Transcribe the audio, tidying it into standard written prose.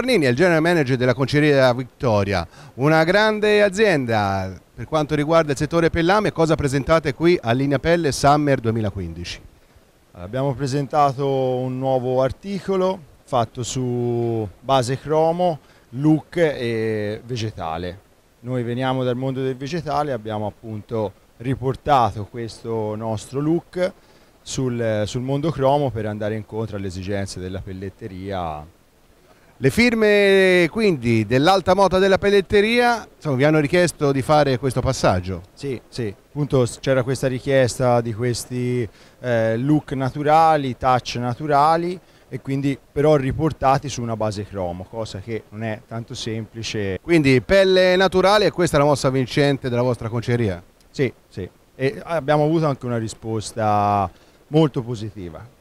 Arnini è il general manager della Conceria Victoria, una grande azienda per quanto riguarda il settore pellame. Cosa presentate qui a Linea Pelle Summer 2015? Abbiamo presentato un nuovo articolo fatto su base cromo, look e vegetale. Noi veniamo dal mondo del vegetale, abbiamo appunto riportato questo nostro look sul mondo cromo per andare incontro alle esigenze della pelletteria. Le firme quindi dell'alta moda della pelletteria vi hanno richiesto di fare questo passaggio? Sì, appunto c'era questa richiesta di questi look naturali, touch naturali, e quindi però riportati su una base cromo, cosa che non è tanto semplice. Quindi pelle naturale, e questa è la mossa vincente della vostra conceria? Sì, e abbiamo avuto anche una risposta molto positiva.